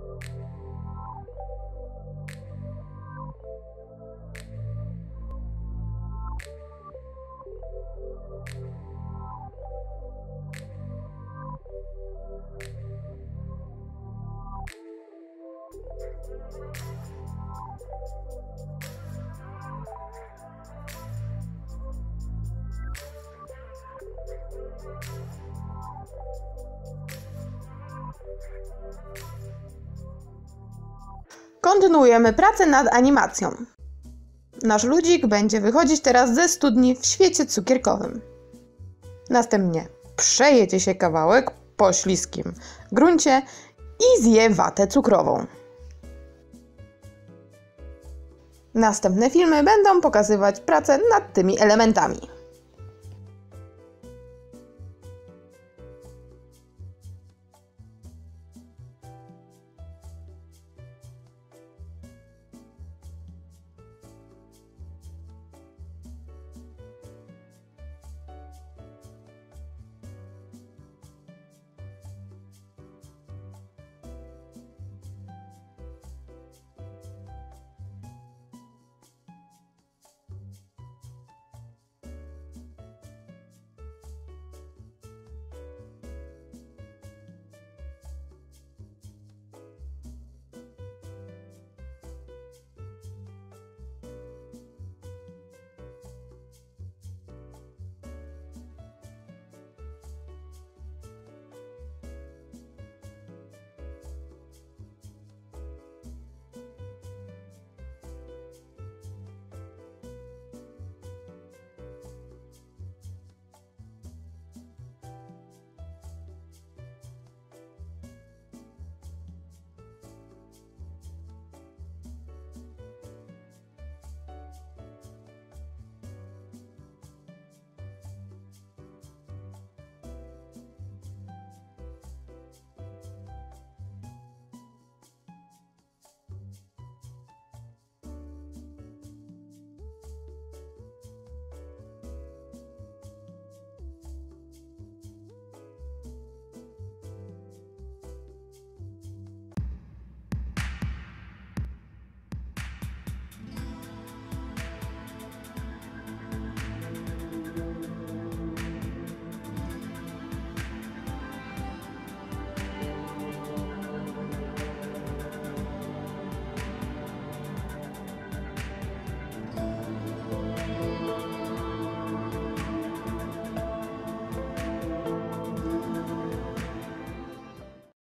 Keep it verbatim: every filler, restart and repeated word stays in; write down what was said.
Kontynuujemy pracę nad animacją. Nasz ludzik będzie wychodzić teraz ze studni w świecie cukierkowym. Następnie przejedzie się kawałek po śliskim gruncie i zje watę cukrową. Następne filmy będą pokazywać pracę nad tymi elementami.